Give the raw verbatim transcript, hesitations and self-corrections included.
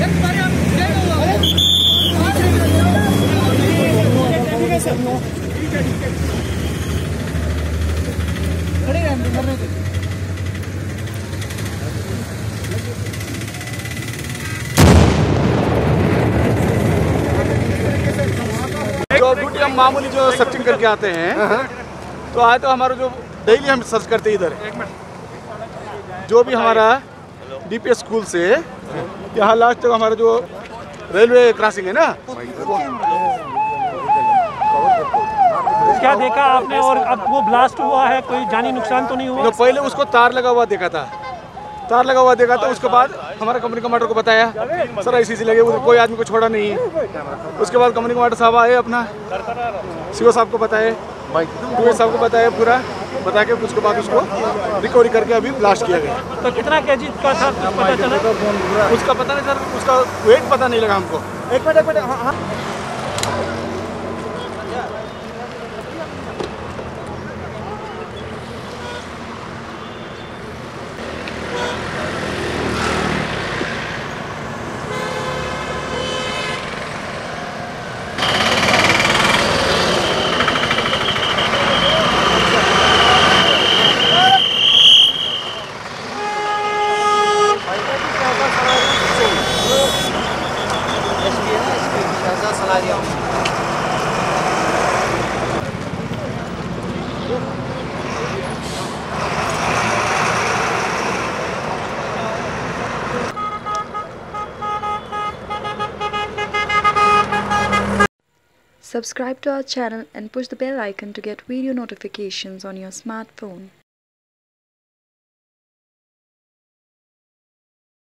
जो ड्यूटी हम मामूली जो सर्चिंग करके आते हैं, तो आए तो हमारा जो डेली हम सर्च करते हैं इधर, जो भी हमारा डीपीएस स्कूल से यहाँ लास्ट तक हमारा जो रेलवे क्रॉसिंग है ना, क्या देखा आपने? और अब वो ब्लास्ट हुआ है, कोई जानी नुकसान तो नहीं हुआ? तो पहले उसको तार लगा हुआ देखा था, तार लगा हुआ देखा था। उसके बाद हमारा कंपनी कमांडर को बताया, सर ऐसी चीज़ लगे, कोई आदमी को छोड़ा नहीं है। उसके बाद कंपनी कमांडर साहब आए, अपना सीओ साहब को बताए, डीओ साहब को बताया, पूरा बता के उसके बाद उसको रिकवरी करके अभी ब्लास्ट किया गया। तो कितना केजी का था पता चला? उसका पता नहीं सर, उसका वेट पता नहीं लगा हमको। एक मिनट एक मिनट हाँ हाँ Subscribe to our channel and push the bell icon to get video notifications on your smartphone.